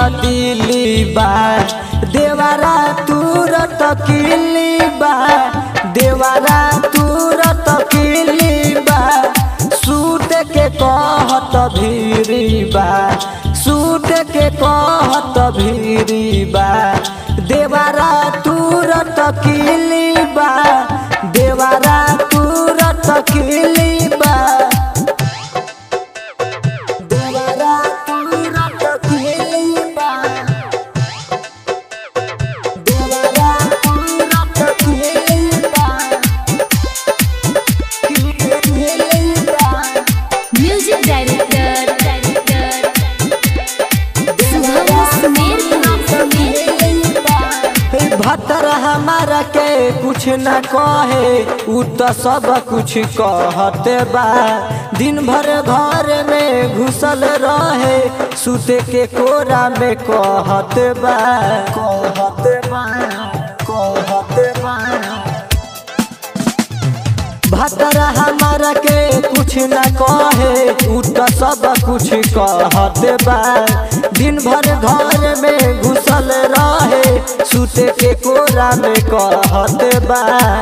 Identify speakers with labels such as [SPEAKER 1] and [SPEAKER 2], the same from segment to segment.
[SPEAKER 1] दिली बा देवारा तुरत किली बा देवारा तुरत किली बा सूत के कहत भीरी बा सूत के कहत भीरी बा देवारा तुरत किली बा देवारा तुरत किली बा भतर हमारा के कुछ न कहे उ तो सब कुछ कहते बा दिन भर घर में घुसल रहे सुते के कोरा में कहते बा भतर हमारा के कुछ न कहे उ तो सब कुछ कहते बा दिन भर घर में घुसल रहे सुते के कोरा में कहते बा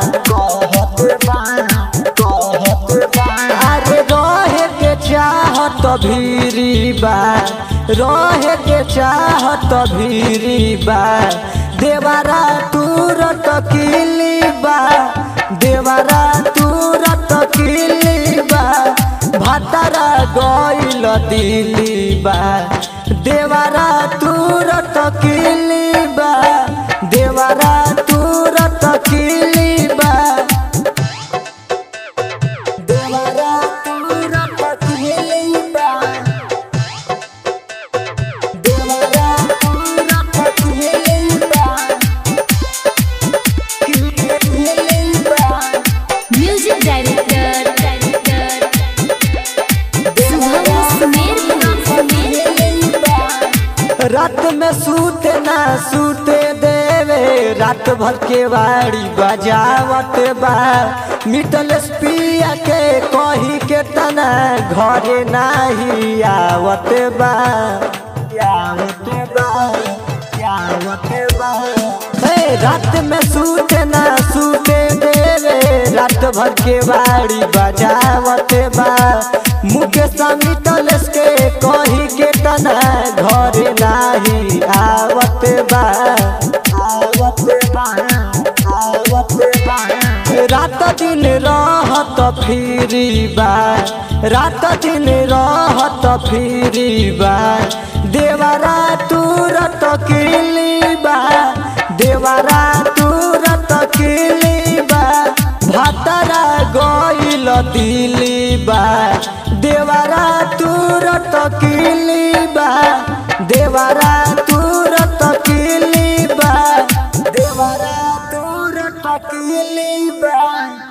[SPEAKER 1] अरे रहे के चाहत भीरी बा रहे के चाहत भीरी बा देवारा तुरत किली बा देवारा तुरत किली बा भतरा गइल दिली बा देवारा तुरत किली बा देवारा तुरत किली बा देवारा तुरत किली बा देवारा तुरत किली बा
[SPEAKER 2] म्यूजिक डायरेक्टर
[SPEAKER 1] रात में सूते ना सूते देवे रात भर के वाड़ी बजावत बा मिटल पिया के कही के तना घरे नाही आवत बा रात में सूते ना सूते देवे रात भर के वाड़ी बजावत बा मुकेश मिटल के कही के तना घरे नाही आवत बा रात दिन रहत फिरी बा रात दिन रहत फिरी बा देवारा तुरत किली बा देवारा तुरत किली बा भतरा गइल दिली बा देवारा तुरत किली बा देवारा